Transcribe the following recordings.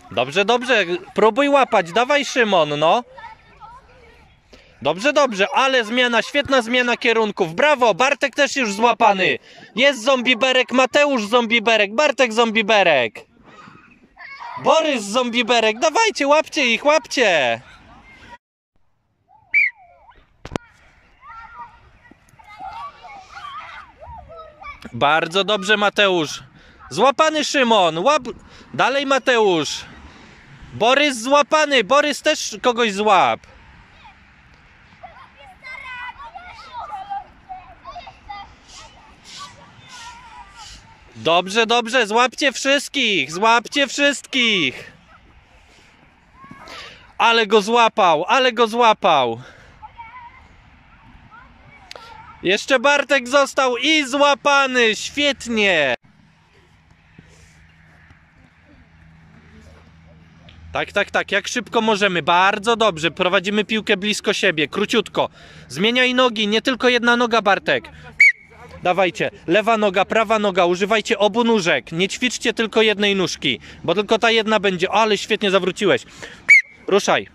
Dobrze, dobrze, próbuj łapać, dawaj Szymon, no. Dobrze, dobrze, ale zmiana, świetna zmiana kierunków, brawo, Bartek też już złapany. Jest zombiberek, Mateusz zombiberek, Bartek zombiberek. Borys zombiberek, dawajcie, łapcie ich, łapcie. Bardzo dobrze, Mateusz. Złapany Szymon, łap... Dalej Mateusz. Borys złapany, Borys też kogoś złap. Dobrze, dobrze, złapcie wszystkich, złapcie wszystkich. Ale go złapał, ale go złapał. Jeszcze Bartek został i złapany, świetnie. Tak, tak, tak, jak szybko możemy, bardzo dobrze, prowadzimy piłkę blisko siebie, króciutko. Zmieniaj nogi, nie tylko jedna noga, Bartek. Dawajcie, lewa noga, prawa noga, używajcie obu nóżek, nie ćwiczcie tylko jednej nóżki, bo tylko ta jedna będzie, ale świetnie zawróciłeś. Ruszaj.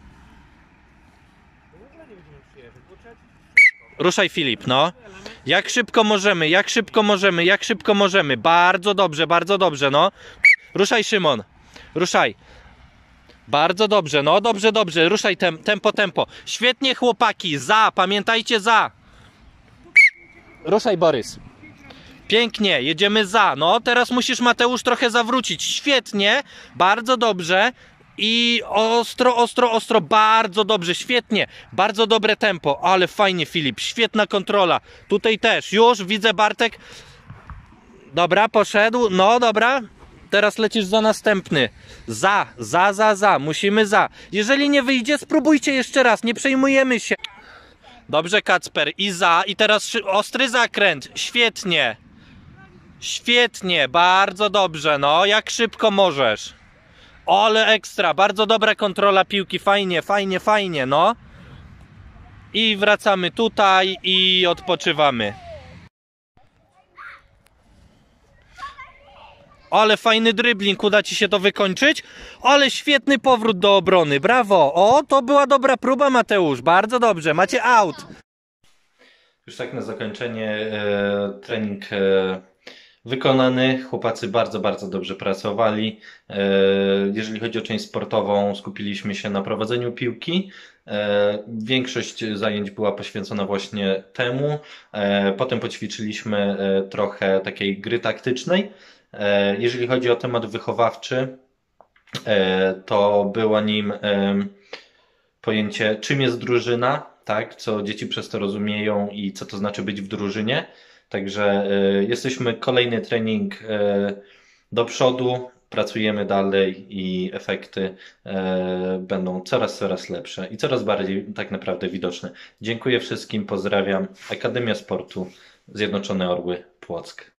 Ruszaj Filip, no. Jak szybko możemy, jak szybko możemy, jak szybko możemy, bardzo dobrze, no. Ruszaj Szymon, ruszaj. Bardzo dobrze, no dobrze, dobrze, ruszaj tempo, tempo. Świetnie chłopaki, za, pamiętajcie za. Ruszaj Borys. Pięknie, jedziemy za. No teraz musisz Mateusz trochę zawrócić. Świetnie, bardzo dobrze. I ostro, ostro, ostro, bardzo dobrze, świetnie. Bardzo dobre tempo, ale fajnie Filip, świetna kontrola. Tutaj też, już widzę Bartek. Dobra, poszedł, no dobra. Teraz lecisz za następny. Za. Musimy za. Jeżeli nie wyjdzie, spróbujcie jeszcze raz. Nie przejmujemy się. Dobrze, Kacper. I za. I teraz ostry zakręt. Świetnie. Świetnie. Bardzo dobrze. No, jak szybko możesz. Ale ekstra. Bardzo dobra kontrola piłki. Fajnie, fajnie, fajnie. No. I wracamy tutaj i odpoczywamy. Ale fajny dribbling, uda ci się to wykończyć? Ale świetny powrót do obrony, brawo! O, to była dobra próba Mateusz, bardzo dobrze, macie out! Już tak na zakończenie trening wykonany, chłopacy bardzo dobrze pracowali. Jeżeli chodzi o część sportową, skupiliśmy się na prowadzeniu piłki. Większość zajęć była poświęcona właśnie temu. Potem poćwiczyliśmy trochę takiej gry taktycznej. Jeżeli chodzi o temat wychowawczy, to było nim pojęcie, czym jest drużyna, tak, co dzieci przez to rozumieją i co to znaczy być w drużynie. Także jesteśmy kolejny trening do przodu, pracujemy dalej i efekty będą coraz lepsze i coraz bardziej tak naprawdę widoczne. Dziękuję wszystkim, pozdrawiam. Akademia Sportu Zjednoczone Orły Płock.